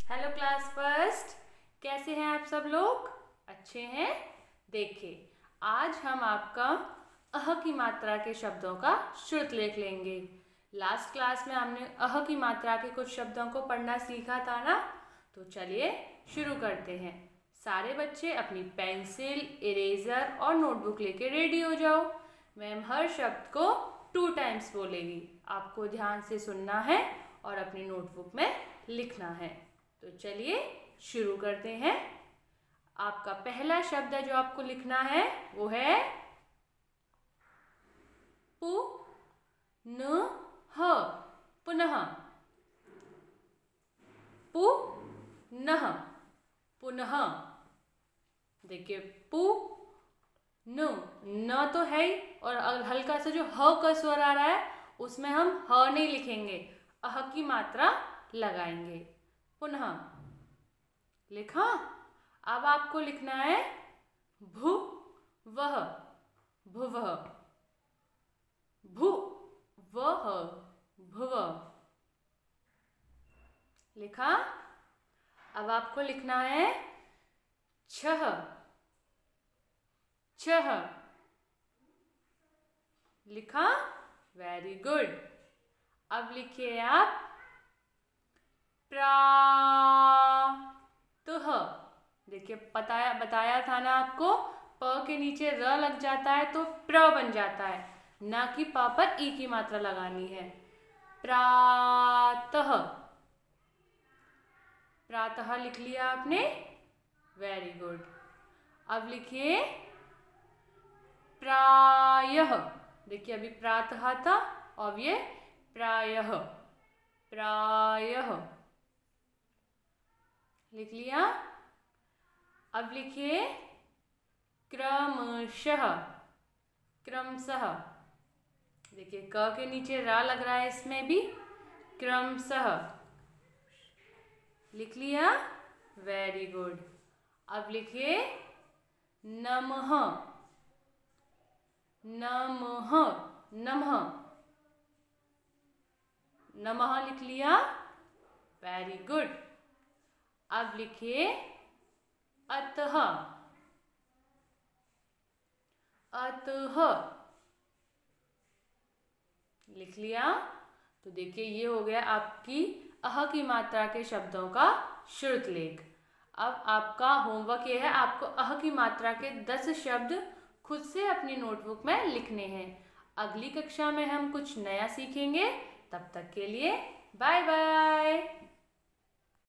Hello class first, कैसे हैं आप सब लोग? अच्छे हैं? देखिए, आज हम आपका अह की मात्रा के शब्दों का श्रुतलेख लेंगे। लास्ट क्लास में हमने अह की मात्रा के कुछ शब्दों को पढ़ना सीखा था ना, तो चलिए शुरू करते हैं। सारे बच्चे अपनी पेंसिल, इरेजर और नोटबुक लेके रेडी हो जाओ। मैम हर शब्द को 2 टाइम्स बोलेगी, आपको ध्यान से सुनना है और अपनी नोटबुक में लिखना है। तो चलिए शुरू करते हैं। आपका पहला शब्द जो आपको लिखना है वो है पुनः। पुनः, पुनः, पुनः। देखिए पु न तो है ही, और हल्का सा जो ह का स्वर आ रहा है उसमें हम ह नहीं लिखेंगे, अह की मात्रा लगाएंगे। पुनः लिखा। अब आपको लिखना है भू वह, भुवः, भू वह, भुव। लिखा। अब आपको लिखना है छह, छह। लिखा। Very good. अब लिखिए आप प्रातः। देखिए बताया था ना आपको, प के नीचे र लग जाता है तो प्र बन जाता है, ना कि प पर ई की मात्रा लगानी है। प्रातः, प्रातः लिख लिया आपने। Very good. अब लिखिए प्रायः। देखिए अभी प्रातः था, अब ये प्रायः, प्रायः लिख लिया। अब लिखिए क्रमशः, क्रमशः। देखिए क के नीचे रा लग रहा है, इसमें भी क्रमशः लिख लिया। Very good. अब लिखिए नमः, नमः, नमः, नमः लिख लिया। Very good. अब लिखिए अतः, अतः लिख लिया। तो देखिए ये हो गया आपकी अह की मात्रा के शब्दों का श्रुतलेख। अब आपका होमवर्क ये है, आपको अह की मात्रा के 10 शब्द खुद से अपनी नोटबुक में लिखने हैं। अगली कक्षा में हम कुछ नया सीखेंगे। तब तक के लिए बाय बाय।